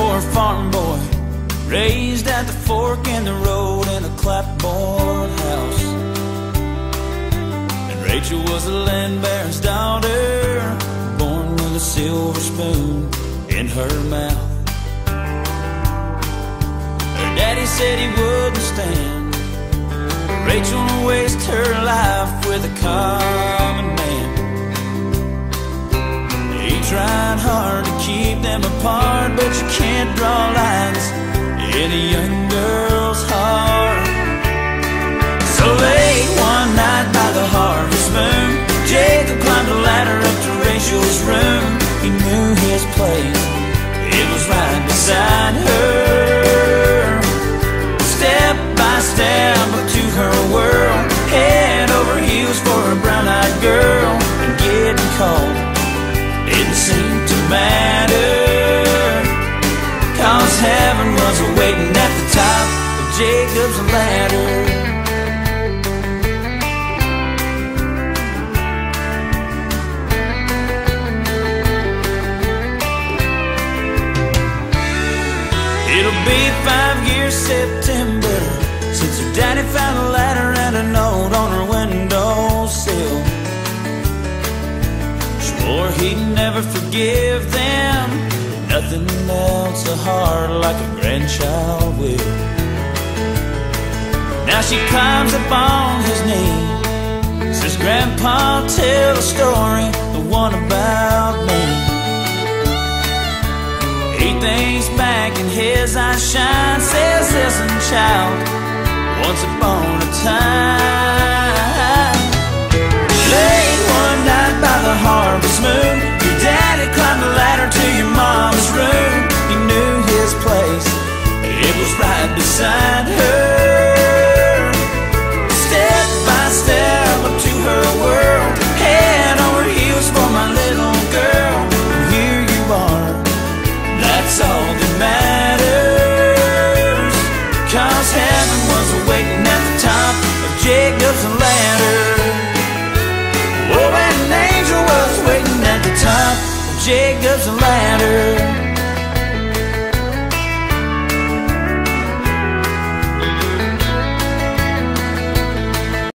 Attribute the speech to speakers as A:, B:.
A: poor farm boy, raised at the fork in the road in a clapboard house. And Rachel was the land baron's daughter, born with a silver spoon in her mouth. Her daddy said he wouldn't stand Rachel to waste her life with a common man. He tried hard to keep them apart, but you can't draw lines in a young girl's heart. So late one night by the harvest moon, Jacob climbed a ladder up to Rachel's room. He knew his place, it was right beside her. Step by step up to her world, head over heels for a brown-eyed girl. And getting cold didn't seem to matter, 'cause heaven was waiting at the top of Jacob's ladder. It'll be 5 years September since her daddy found a ladder and a note on her windowsill. Swore he'd never forgive them, nothing melts a heart like a grandchild will. Now she climbs up on his knee, says, "Grandpa, tell a story, the one about me." He thinks back and his eyes shine, says, "Listen, child, once upon a time, late one night by the harvest moon, your daddy climbed the ladder to your mama's room. He knew his place, it was right beside her. Step by step up to her world, head over heels for my little girl. And here you are, that's all that matters, 'cause heaven was waiting at the top of Jacob's ladder. Oh, an angel was waiting at the top of Jacob's ladder.